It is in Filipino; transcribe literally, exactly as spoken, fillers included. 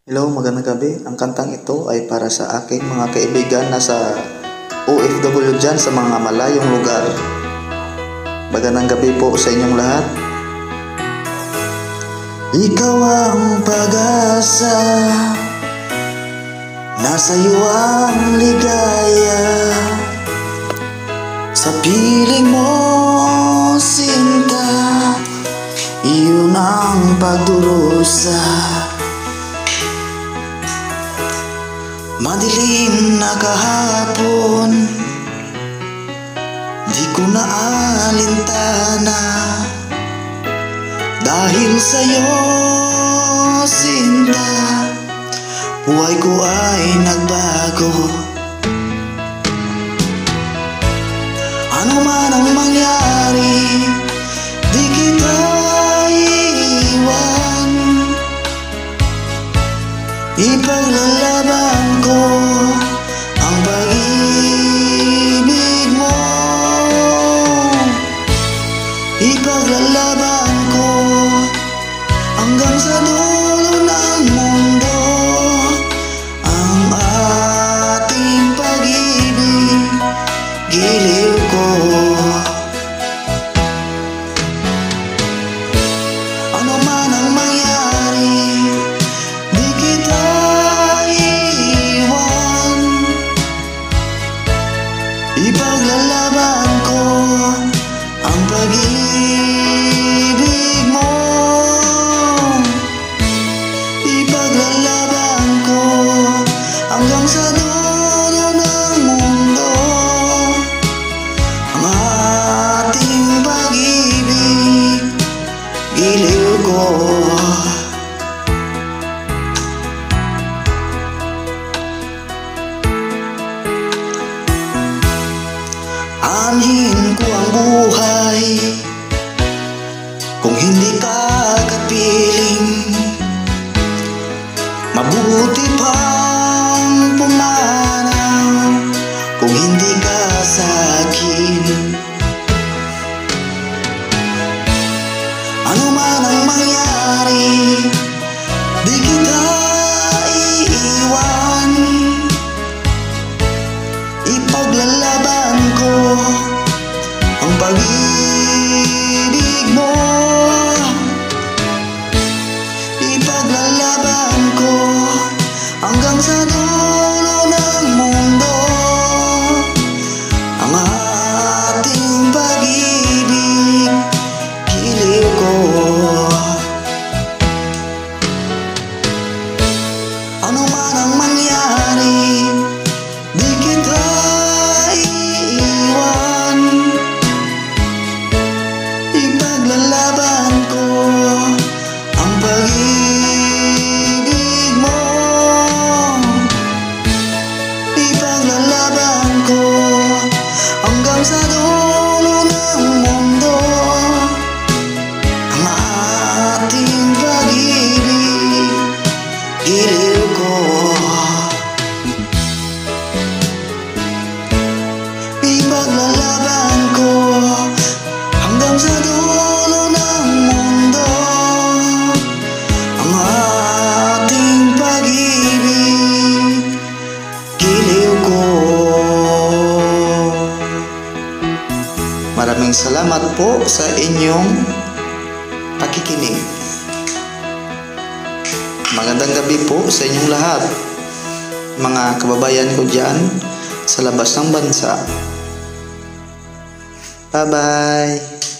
Hello, magandang gabi. Ang kantang ito ay para sa aking mga kaibigan na sa O F W dyan sa mga malayong lugar. Magandang gabi po sa inyong lahat. Ikaw ang pag-asa, nasa iyo ang ligaya. Sa piling mo, sinta, iyon ang pagdurusa. Madilim na kahapon, di ko na alintana. Dahil sa'yo, sinta, buhay ko ay nagbago. Ano man ang mangyari, di kita iiwan. Ipaglalaban ko ang pag-ibig mo. Ipaglalaban ko hanggang sa dulo ng mundo ang ating pag-ibig, giliw ko. Ano man ang mangyari, di kita iiwan. Ipaglalaban ko ang pag-ibig mo. Ipaglalaban ko hanggang sa dulo ng mundo ang ating pag-ibig, giliw ko. Anhin ko ang buhay kung hindi ka kapiling. Mabuti pang pumanaw kung hindi ka sa akin. Ano man ang mangyari, di kita iiwan. Ipaglalaban ko ang pag-ibig mo. Ipaglalaban ko hanggang sa dulo ng mundo ang ating pag-ibig, giliw ko. Ano man ang mangyari, di kita iiwan. Ipaglalaban ko ang pag-ibig mo. Ipaglalaban ko hanggang sa dulo ng mundo ang ating pag-ibig, giliw ko. Ipaglalaban ko hanggang sa dulo ng mundo ang ating pag-ibig, giliw ko. Maraming salamat po sa inyong pakikinig. Magandang gabi po sa inyong lahat, mga kababayan ko dyan sa labas ng bansa. Bye-bye!